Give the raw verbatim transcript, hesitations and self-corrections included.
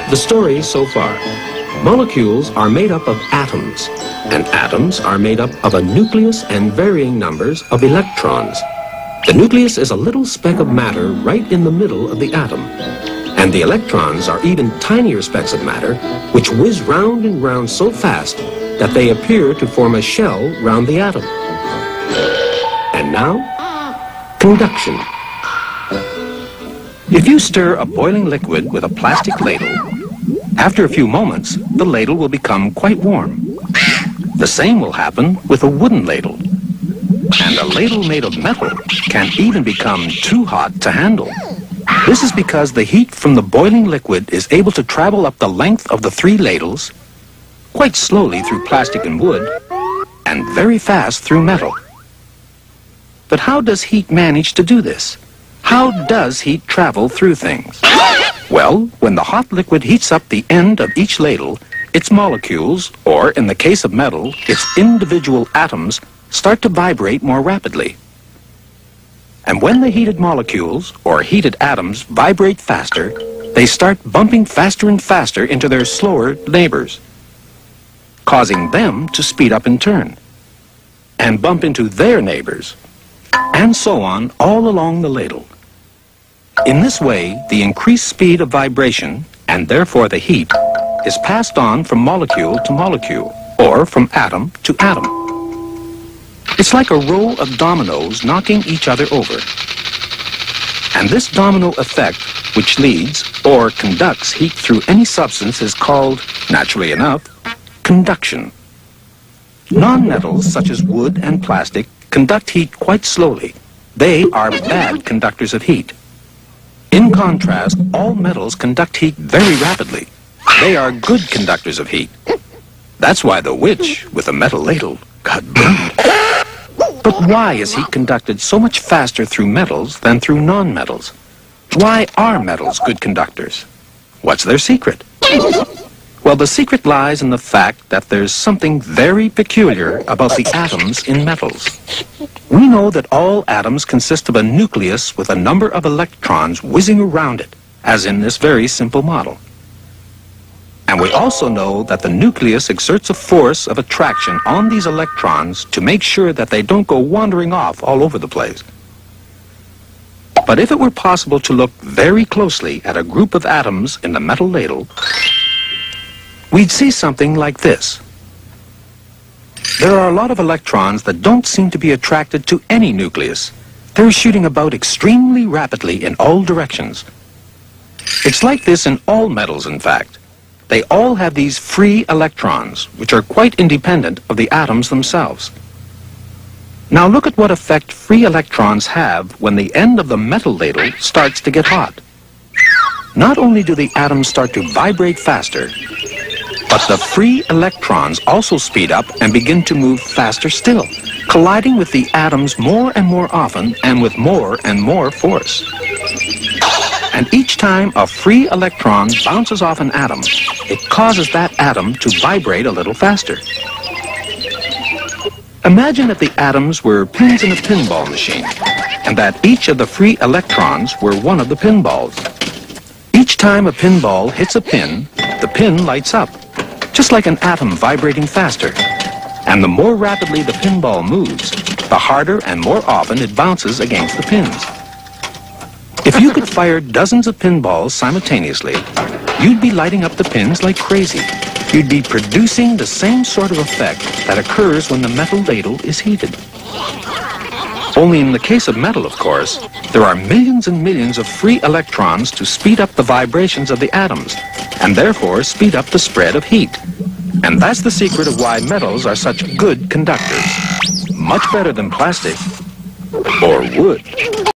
The story so far. Molecules are made up of atoms, and atoms are made up of a nucleus and varying numbers of electrons. The nucleus is a little speck of matter right in the middle of the atom, and the electrons are even tinier specks of matter which whiz round and round so fast that they appear to form a shell round the atom. And now, conduction. If you stir a boiling liquid with a plastic ladle, after a few moments, the ladle will become quite warm. The same will happen with a wooden ladle. And a ladle made of metal can even become too hot to handle. This is because the heat from the boiling liquid is able to travel up the length of the three ladles, quite slowly through plastic and wood, and very fast through metal. But how does heat manage to do this? How does heat travel through things? Well, when the hot liquid heats up the end of each ladle, its molecules, or in the case of metal, its individual atoms, start to vibrate more rapidly. And when the heated molecules, or heated atoms, vibrate faster, they start bumping faster and faster into their slower neighbors, causing them to speed up in turn, and bump into their neighbors, and so on all along the ladle. In this way, the increased speed of vibration, and therefore the heat, is passed on from molecule to molecule, or from atom to atom. It's like a row of dominoes knocking each other over. And this domino effect, which leads or conducts heat through any substance, is called, naturally enough, conduction. Non-metals, such as wood and plastic, conduct heat quite slowly. They are bad conductors of heat. In contrast, all metals conduct heat very rapidly. They are good conductors of heat. That's why the witch with a metal ladle got burned. But why is heat conducted so much faster through metals than through non-metals? Why are metals good conductors? What's their secret? Well, the secret lies in the fact that there's something very peculiar about the atoms in metals. We know that all atoms consist of a nucleus with a number of electrons whizzing around it, as in this very simple model. And we also know that the nucleus exerts a force of attraction on these electrons to make sure that they don't go wandering off all over the place. But if it were possible to look very closely at a group of atoms in the metal ladle, we'd see something like this. There are a lot of electrons that don't seem to be attracted to any nucleus. They're shooting about extremely rapidly in all directions. It's like this in all metals, in fact. They all have these free electrons, which are quite independent of the atoms themselves. Now look at what effect free electrons have when the end of the metal ladle starts to get hot. Not only do the atoms start to vibrate faster, but the free electrons also speed up and begin to move faster still, colliding with the atoms more and more often and with more and more force. And each time a free electron bounces off an atom, it causes that atom to vibrate a little faster. Imagine that the atoms were pins in a pinball machine, and that each of the free electrons were one of the pinballs. Each time a pinball hits a pin, the pin lights up, just like an atom vibrating faster. And the more rapidly the pinball moves, the harder and more often it bounces against the pins. If you could fire dozens of pinballs simultaneously, you'd be lighting up the pins like crazy. You'd be producing the same sort of effect that occurs when the metal ladle is heated. Only in the case of metal, of course, there are millions and millions of free electrons to speed up the vibrations of the atoms, and therefore speed up the spread of heat. And that's the secret of why metals are such good conductors. Much better than plastic or wood.